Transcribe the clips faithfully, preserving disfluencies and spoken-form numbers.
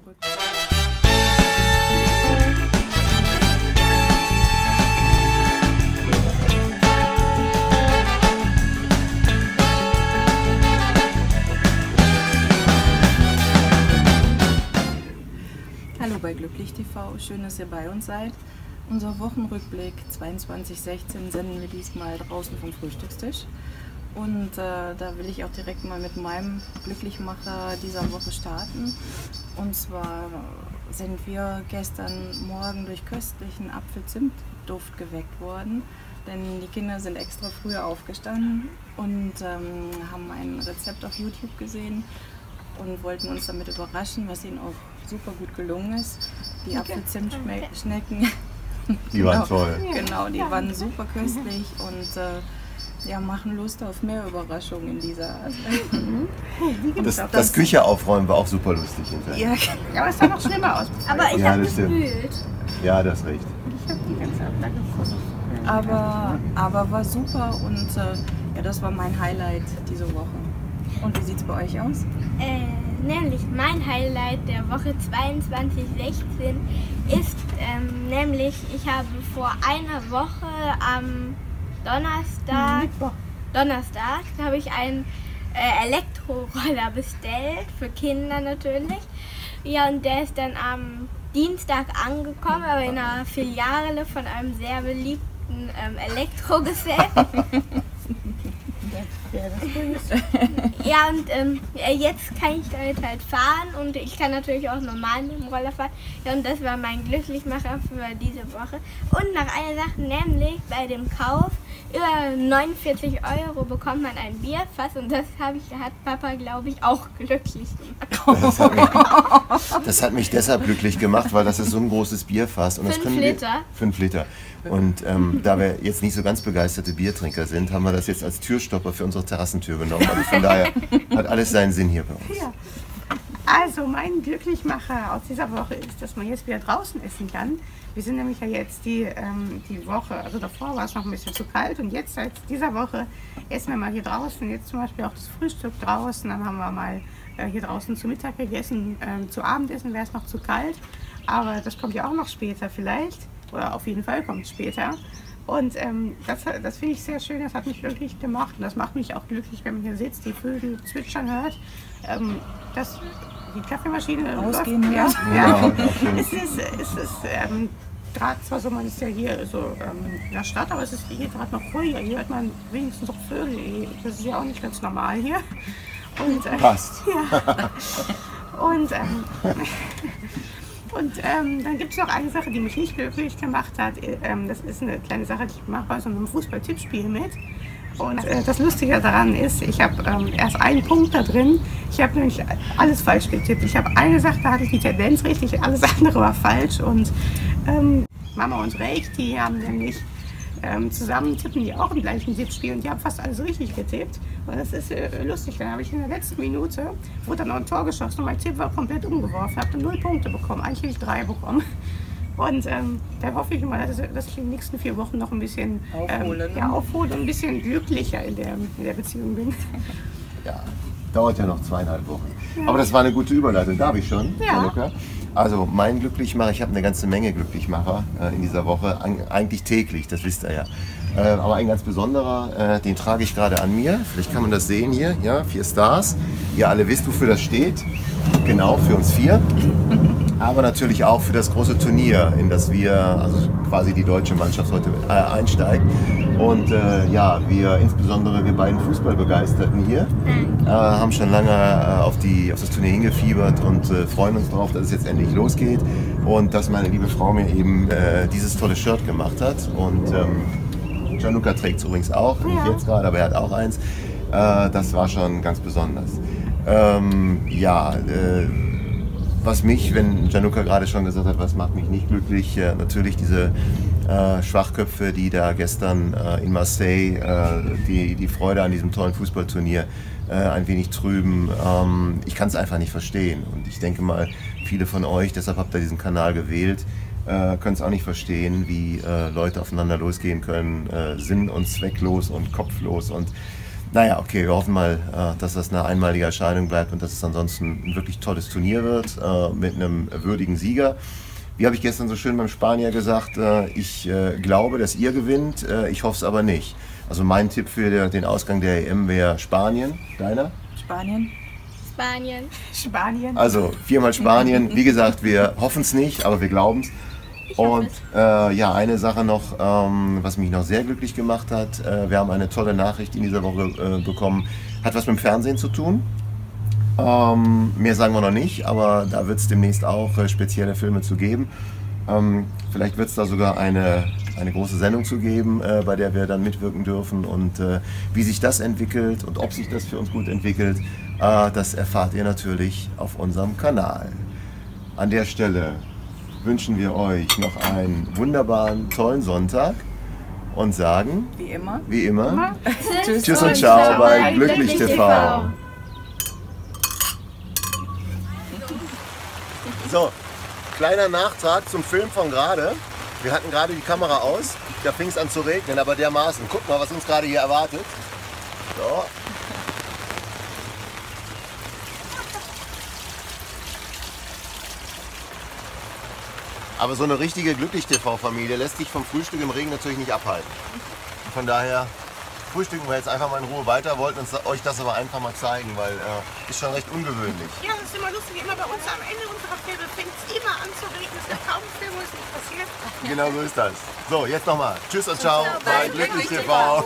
Wochenrückblick. Hallo bei Glücklich T V, schön, dass ihr bei uns seid. Unser Wochenrückblick zweiundzwanzig sechzehn senden wir diesmal draußen vom Frühstückstisch. Und äh, da will ich auch direkt mal mit meinem Glücklichmacher dieser Woche starten. Und zwar sind wir gestern Morgen durch köstlichen Apfel-Zimt-Duft geweckt worden. Denn die Kinder sind extra früher aufgestanden und ähm, haben ein Rezept auf YouTube gesehen und wollten uns damit überraschen, was ihnen auch super gut gelungen ist. Die Apfel-Zimt-Schnecken, die waren toll. Genau, die waren super köstlich und äh, ja, machen Lust auf mehr Überraschungen in dieser Art. Das, das, das Küche aufräumen war auch super lustig hinterher. Ja, ja, aber es sah noch schlimmer aus. Aber ich ja, habe das stimmt. gespült. Ja, das ist recht. Ich habe die ganze Zeit da geguckt. aber, aber war super und äh, ja, das war mein Highlight diese Woche. Und wie sieht es bei euch aus? Äh, nämlich mein Highlight der Woche zweiundzwanzig sechzehn ist ähm, nämlich, ich habe vor einer Woche am Donnerstag, Mittwoch. Donnerstag habe ich einen äh, Elektroroller bestellt, für Kinder natürlich. Ja, und der ist dann am Dienstag angekommen, aber in einer Filiale von einem sehr beliebten ähm, Elektrogesell. Ja, und ähm, jetzt kann ich damit halt fahren und ich kann natürlich auch normal mit dem Roller fahren. Ja, und das war mein Glücklichmacher für diese Woche. Und noch eine Sache, nämlich bei dem Kauf über neunundvierzig Euro bekommt man ein Bierfass und das habe ich, hat Papa, glaube ich, auch glücklich gemacht. Das hat, mich, das hat mich deshalb glücklich gemacht, weil das ist so ein großes Bierfass. Und das Fünf können wir, Liter. Fünf Liter. Und ähm, da wir jetzt nicht so ganz begeisterte Biertrinker sind, haben wir das jetzt als Türstopper für unsere Terrassentür genommen. Also von daher hat alles seinen Sinn hier bei uns. Ja. Also mein Glücklichmacher aus dieser Woche ist, dass man jetzt wieder draußen essen kann. Wir sind nämlich ja jetzt die, ähm, die Woche, also davor war es noch ein bisschen zu kalt und jetzt seit dieser Woche essen wir mal hier draußen. Jetzt zum Beispiel auch das Frühstück draußen, dann haben wir mal äh, hier draußen zu Mittag gegessen. Ähm, zu Abendessen wäre es noch zu kalt, aber das kommt ja auch noch später vielleicht, oder auf jeden Fall kommt es später. Und ähm, das, das finde ich sehr schön, das hat mich glücklich gemacht und das macht mich auch glücklich, wenn man hier sitzt, die Vögel zwitschern hört. Ähm, das, die Kaffeemaschine Ausgehen läuft, hört. ja, ja. Ja, Es ist, es ist ähm, gerade zwar so, man ist ja hier so ähm, in der Stadt, aber es ist hier gerade noch ruhiger. Hier hört man wenigstens noch Vögel. Das ist ja auch nicht ganz normal hier. Und, äh, Passt. Ja. Und, ähm, und ähm, dann gibt es noch eine Sache, die mich nicht glücklich gemacht hat. Ähm, das ist eine kleine Sache, die ich mache bei so einem Fußball-Tippspiel mit. Und äh, das Lustige daran ist, ich habe ähm, erst einen Punkt da drin. Ich habe nämlich alles falsch getippt. Ich habe eine Sache, da hatte ich die Tendenz richtig, alles andere war falsch. Und ähm, Mama und Reich, die haben nämlich ähm, zusammen tippen die auch im gleichen Tippspiel und die haben fast alles richtig getippt. Und das ist äh, lustig. Dann habe ich in der letzten Minute, wurde dann noch ein Tor geschossen und mein Tipp war komplett umgeworfen. Ich habe dann null Punkte bekommen. Eigentlich hätte ich drei bekommen. Und ähm, da hoffe ich mal, dass, dass ich in den nächsten vier Wochen noch ein bisschen Aufholen, ähm, ja, aufhole und ein bisschen glücklicher in der, in der Beziehung bin. Ja, dauert ja noch zweieinhalb Wochen. Aber das war eine gute Überleitung. Darf ich schon? Ja. Januka? Also mein Glücklichmacher, ich habe eine ganze Menge Glücklichmacher äh, in dieser Woche, An eigentlich täglich, das wisst ihr ja. Äh, aber ein ganz besonderer, äh, den trage ich gerade an mir. Vielleicht kann man das sehen hier, ja, vier Stars. Ihr alle wisst, wofür das steht. Genau, für uns vier. Aber natürlich auch für das große Turnier, in das wir, also quasi die deutsche Mannschaft heute äh, einsteigt. Und äh, ja, wir, insbesondere wir beiden Fußballbegeisterten hier, äh, haben schon lange äh, auf, die, auf das Turnier hingefiebert und äh, freuen uns darauf, dass es jetzt endlich losgeht. Und dass meine liebe Frau mir eben äh, dieses tolle Shirt gemacht hat. Und ähm, Januka trägt es übrigens auch, nicht Ja. jetzt gerade, aber er hat auch eins. Äh, das war schon ganz besonders. Ähm, ja, äh, was mich, wenn Januka gerade schon gesagt hat, was macht mich nicht glücklich, äh, natürlich diese äh, Schwachköpfe, die da gestern äh, in Marseille äh, die, die Freude an diesem tollen Fußballturnier äh, ein wenig trüben. Ähm, ich kann es einfach nicht verstehen und ich denke mal, viele von euch, deshalb habt ihr diesen Kanal gewählt, äh, können es auch nicht verstehen, wie äh, Leute aufeinander losgehen können, äh, sinn- und zwecklos und kopflos und naja, okay, wir hoffen mal, äh, dass das eine einmalige Erscheinung bleibt und dass es ansonsten ein wirklich tolles Turnier wird äh, mit einem würdigen Sieger. Wie habe ich gestern so schön beim Spanier gesagt, äh, ich äh, glaube, dass ihr gewinnt, äh, ich hoffe es aber nicht. Also mein Tipp für der, den Ausgang der E M wäre Spanien. Deiner? Spanien. Spanien. Spanien. Also viermal Spanien. Wie gesagt, wir hoffen es nicht, aber wir glauben es. Und äh, ja, eine Sache noch, ähm, was mich noch sehr glücklich gemacht hat. Äh, wir haben eine tolle Nachricht in dieser Woche äh, bekommen. Hat was mit dem Fernsehen zu tun. Ähm, mehr sagen wir noch nicht, aber da wird es demnächst auch äh, spezielle Filme zu geben. Ähm, vielleicht wird es da sogar eine, eine große Sendung zu geben, äh, bei der wir dann mitwirken dürfen. Und äh, wie sich das entwickelt und ob sich das für uns gut entwickelt, äh, das erfahrt ihr natürlich auf unserem Kanal. An der Stelle wünschen wir euch noch einen wunderbaren, tollen Sonntag und sagen, Wie immer. wie immer, Tschüss, tschüss und ciao bei Glücklich T V. So, kleiner Nachtrag zum Film von gerade. Wir hatten gerade die Kamera aus, da fing es an zu regnen, aber dermaßen. Guck mal, was uns gerade hier erwartet. So. Aber so eine richtige Glücklich-T V-Familie lässt sich vom Frühstück im Regen natürlich nicht abhalten. Von daher frühstücken wir jetzt einfach mal in Ruhe weiter, wollten uns euch das aber einfach mal zeigen, weil äh, ist schon recht ungewöhnlich. Ja, das ist immer lustig. Immer bei uns am Ende unserer Filme fängt es immer an zu regnen. Es gibt kaum Film, wo es nicht passiert. Genau so ist das. So, jetzt nochmal. Tschüss und ciao bei Glücklich T V.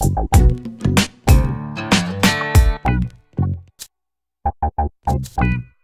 Thank you.